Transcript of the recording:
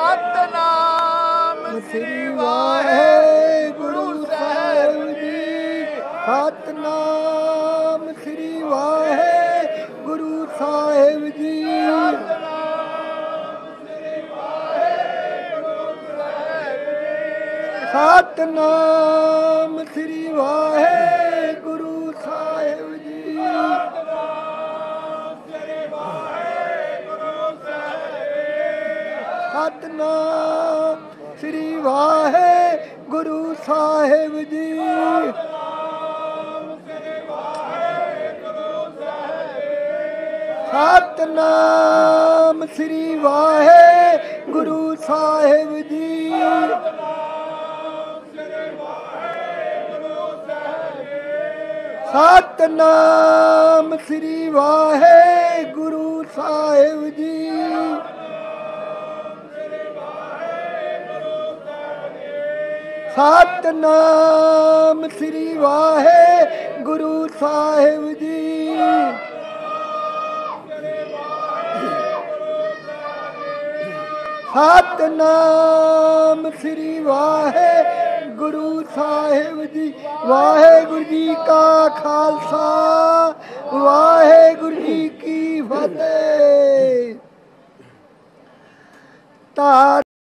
सतनाम श्री वाहेगुरु साहिब जी। सतनाम श्री वाहेगुरु साहिब जी। सतनाम श्री वाहेगुरु साहिब जी। सतनाम श्री वाहेगुरु साहिब जी। सतनाम श्री वाहेगुरु साहिब जी। सतनाम श्री वाहेगुरु साहिब जी। सतनाम श्री वाहेगुरु साहिब जी। सतनाम श्री वाहेगुरु साहिब जी। वाहेगुरु जी का खालसा वाहेगुरु जी की फतेह।